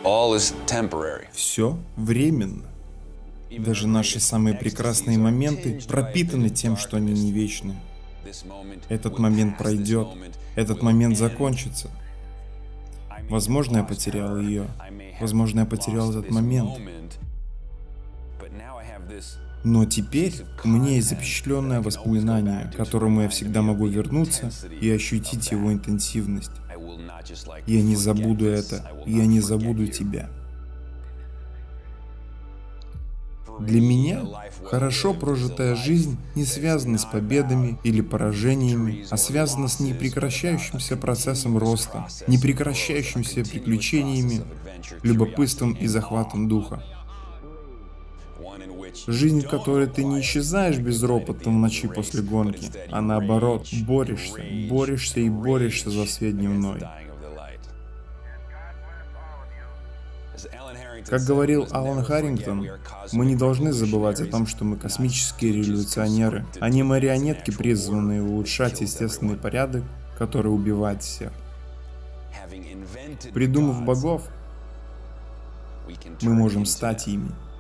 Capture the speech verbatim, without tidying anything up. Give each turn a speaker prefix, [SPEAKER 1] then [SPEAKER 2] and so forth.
[SPEAKER 1] All is temporary.
[SPEAKER 2] Все временно. Даже наши самые прекрасные моменты пропитаны тем, что они не вечны. Этот момент пройдет, этот момент закончится. Возможно, я потерял ее, возможно, я потерял этот момент. Но теперь у меня есть запечатленное воспоминание, к которому я всегда могу вернуться и ощутить его интенсивность. Я не забуду это, я не забуду тебя. Для меня хорошо прожитая жизнь не связана с победами или поражениями, а связана с непрекращающимся процессом роста, непрекращающимися приключениями, любопытством и захватом духа. Жизнь, в которой ты не исчезаешь безропотно в ночи после гонки, а наоборот, борешься, борешься и борешься за свет дневной. Как говорил Алан Харрингтон, мы не должны забывать о том, что мы космические революционеры, а не марионетки, призванные улучшать естественный порядок, который убивает всех. Придумав богов, мы можем стать ими.